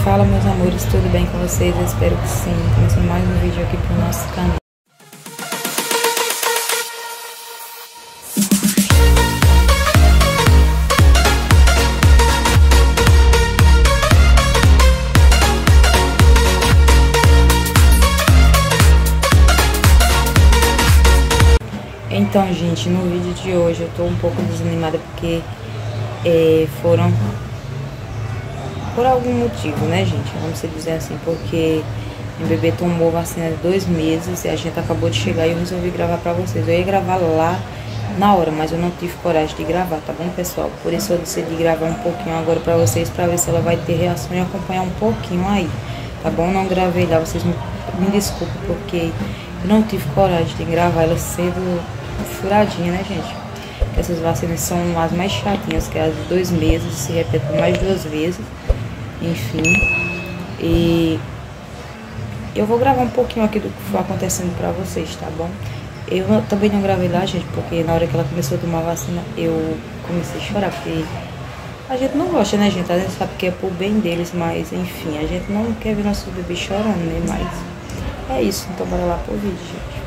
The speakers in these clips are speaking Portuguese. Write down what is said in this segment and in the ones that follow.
Fala, meus amores, tudo bem com vocês? Eu espero que sim. Começando mais um vídeo aqui pro nosso canal. Então, gente, no vídeo de hoje eu tô um pouco desanimada porque foram por algum motivo, né, gente? Vamos dizer assim, porque meu bebê tomou vacina de 2 meses e a gente acabou de chegar e eu resolvi gravar pra vocês. Eu ia gravar lá na hora, mas eu não tive coragem de gravar, tá bom, pessoal? Por isso eu decidi gravar um pouquinho agora pra vocês, pra ver se ela vai ter reação e acompanhar um pouquinho aí, tá bom? Não gravei lá, vocês me desculpem, porque eu não tive coragem de gravar ela cedo, furadinha, né, gente? Essas vacinas são as mais chatinhas, que é as de 2 meses, se repetem mais 2 vezes. Enfim, e eu vou gravar um pouquinho aqui do que foi acontecendo pra vocês, tá bom? Eu também não gravei lá, gente, porque na hora que ela começou a tomar vacina, eu comecei a chorar, porque a gente não gosta, né, gente? A gente sabe que é pro bem deles, mas, enfim, a gente não quer ver nossos bebês chorando, né? Mas é isso, então bora lá pro vídeo, gente.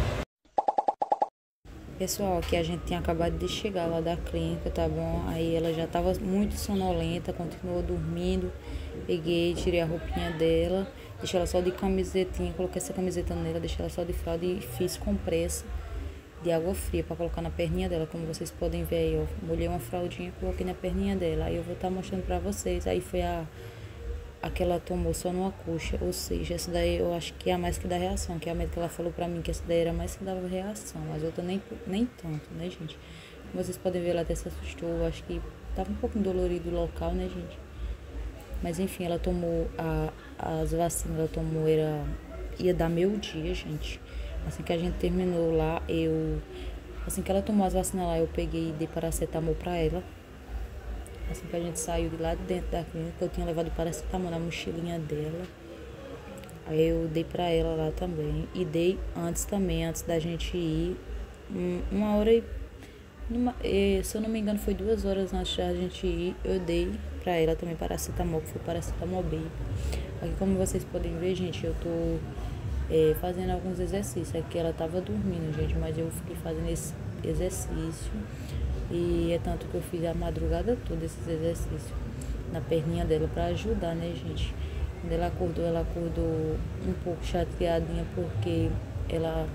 Pessoal, aqui a gente tinha acabado de chegar lá da clínica, tá bom? Aí ela já tava muito sonolenta, continuou dormindo. Peguei, tirei a roupinha dela, deixei ela só de camisetinha, coloquei essa camiseta nela, deixei ela só de fralda e fiz compressa de água fria pra colocar na perninha dela, como vocês podem ver aí, ó. Molhei uma fraldinha e coloquei na perninha dela. Aí eu vou estar mostrando pra vocês. Aí foi a que ela tomou só numa coxa, ou seja, essa daí eu acho que é a mais que dá reação, que a médica ela falou pra mim que essa daí era a mais que dava reação, mas outra nem tanto, né, gente? Como vocês podem ver, ela até se assustou, eu acho que tava um pouco dolorido o local, né, gente? Mas enfim, ela tomou as vacinas, ela tomou, ia dar meio-dia, gente. Assim que a gente terminou lá, assim que ela tomou as vacinas lá, eu peguei e dei paracetamol pra ela. Assim que a gente saiu de lá de dentro da clínica, eu tinha levado paracetamol na mochilinha dela. Aí eu dei pra ela lá também. E dei antes da gente ir, 1h se eu não me engano foi 2 horas antes da gente ir, eu dei pra ela também paracetamol, que foi paracetamol B. Aqui, como vocês podem ver, gente, eu tô fazendo alguns exercícios. Aqui ela tava dormindo, gente, mas eu fiquei fazendo esse exercício. E é tanto que eu fiz a madrugada toda esses exercícios na perninha dela pra ajudar, né, gente? Quando ela acordou um pouco chateadinha, porque ela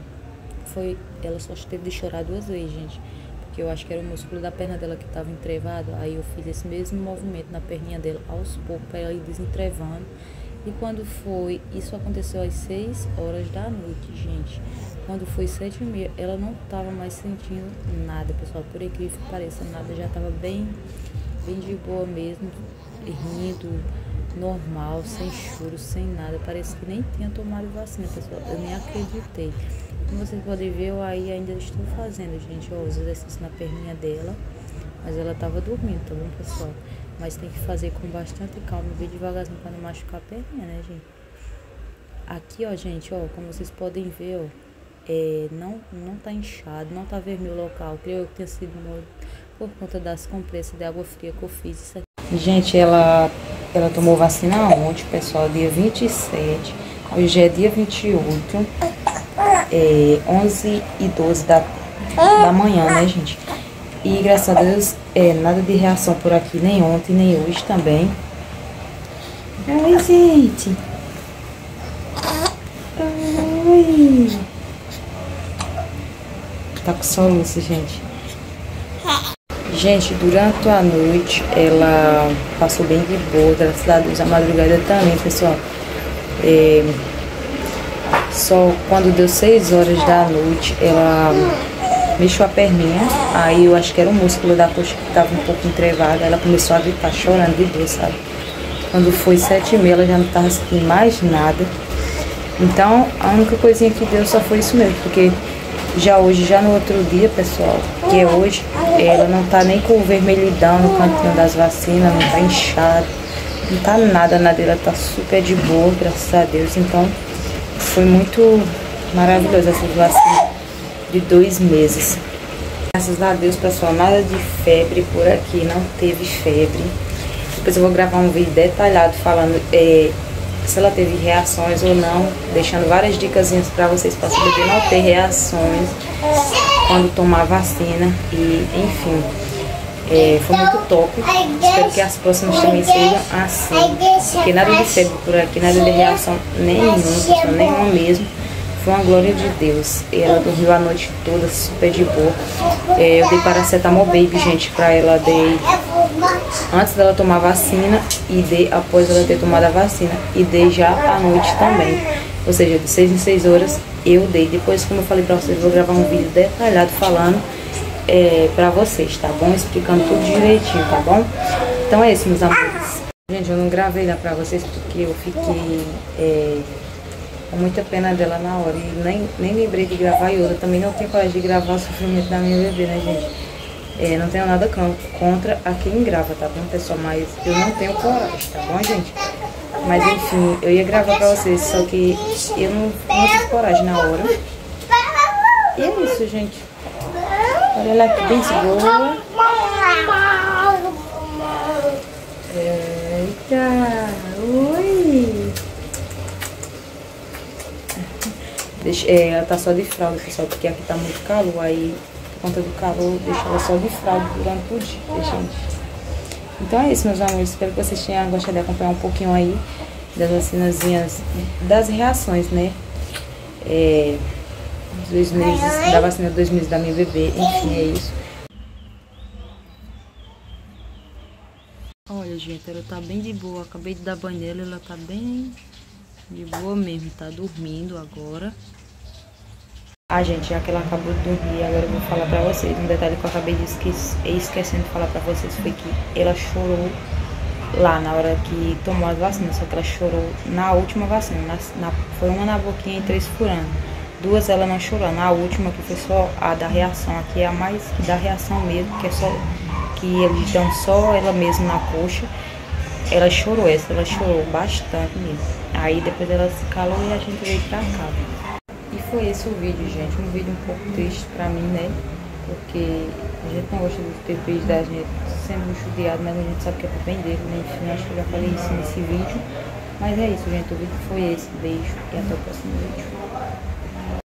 só teve de chorar 2 vezes, gente. Porque eu acho que era o músculo da perna dela que estava entrevado. Aí eu fiz esse mesmo movimento na perninha dela aos poucos para ela ir desentrevando. E quando foi, isso aconteceu às 6 horas da noite, gente. Quando foi 7h30, ela não estava mais sentindo nada, pessoal. Por incrível que pareça, nada, já estava bem de boa mesmo, rindo, normal, sem choro, sem nada. Parece que nem tinha tomado vacina, pessoal. Eu nem acreditei. Como vocês podem ver, eu ainda estou fazendo, gente, ó, os exercícios na perninha dela. Mas ela estava dormindo, tá bom, pessoal? Mas tem que fazer com bastante calma, bem devagarzinho para não machucar a perninha, né, gente? Aqui, ó, gente, ó, como vocês podem ver, ó, não tá inchado, não tá vermelho o local. Creio que tenha sido por conta das compressas de água fria que eu fiz. Isso aqui. Gente, ela tomou vacina ontem, pessoal, dia 27. Hoje é dia 28. 11h12 da manhã, né, gente? E graças a Deus, nada de reação por aqui, nem ontem, nem hoje também. Oi, gente. Oi. Tá com soluço, gente. Gente, durante a noite, ela passou bem de boa, graças a Deus. A madrugada também, pessoal. Só quando deu 6 horas da noite, ela mexeu a perninha. Aí eu acho que era o músculo da coxa que estava um pouco entrevado. Ela começou a gritar, chorando de dor, sabe? Quando foi 7h30, ela já não estava sentindo mais nada. Então, a única coisinha que deu só foi isso mesmo. Porque já no outro dia, pessoal, que é hoje, ela não tá nem com vermelhidão no cantinho das vacinas, não tá inchada, não tá nada, ela tá super de boa, graças a Deus. Então, foi muito maravilhoso essas vacinas de 2 meses. Graças a Deus, pessoal, nada de febre por aqui, não teve febre. Depois eu vou gravar um vídeo detalhado falando se ela teve reações ou não, deixando várias dicasinhas para vocês para saber não ter reações quando tomar vacina e enfim. Foi muito top. Espero que as próximas também sejam assim. Porque nada de febre por aqui, nada de reação nenhuma, pessoal, nenhuma mesmo. Foi uma glória de Deus. E ela dormiu a noite toda super de boa. Eu dei paracetamol baby, gente, pra ela. Dei antes dela tomar a vacina e dei após ela ter tomado a vacina. E dei já à noite também. Ou seja, de 6 em 6 horas eu dei. Depois, como eu falei pra vocês, eu vou gravar um vídeo detalhado falando pra vocês, tá bom? Explicando tudo direitinho, tá bom? Então é isso, meus amores. Gente, eu não gravei lá pra vocês porque eu fiquei com muita pena dela na hora. E nem lembrei de gravar. E outra, também não tenho coragem de gravar o sofrimento da minha bebê, né, gente? Não tenho nada contra a quem grava, tá bom, pessoal? Mas eu não tenho coragem, tá bom, gente? Mas enfim, eu ia gravar pra vocês, só que eu não tive coragem na hora. E é isso, gente. Olha ela aqui bem segura. Eita! Oi! Ela tá só de fralda, pessoal, porque aqui tá muito calor. Aí, por conta do calor, deixa ela só de fralda durante o dia, gente. Então é isso, meus amores. Espero que vocês tenham gostado de acompanhar um pouquinho aí das vacinazinhas, das reações, né? 2 meses, da vacina 2 meses da minha bebê, enfim, é isso. Olha, gente, ela tá bem de boa, acabei de dar banho nela, ela tá bem de boa mesmo, tá dormindo agora. Gente, já que ela acabou de dormir, agora eu vou falar pra vocês. Um detalhe que eu acabei de esquecendo de falar pra vocês foi que ela chorou lá na hora que tomou as vacinas, só que ela chorou na última vacina, foi uma na boquinha e 3 furando. 2 ela não chorou, na última que foi só a da reação, aqui é a mais que dá reação mesmo, que é só que eles dão só ela mesma na coxa. Ela chorou, ela chorou bastante mesmo. Aí depois ela se calou e a gente veio pra cá. E foi esse o vídeo, gente, um vídeo um pouco triste pra mim, né? Porque a gente não gosta dos bebês da gente sendo judiado, mas a gente sabe que é pro bem dele, né? Enfim, acho que eu já falei isso nesse vídeo. Mas é isso, gente, o vídeo foi esse. Beijo e até o próximo vídeo.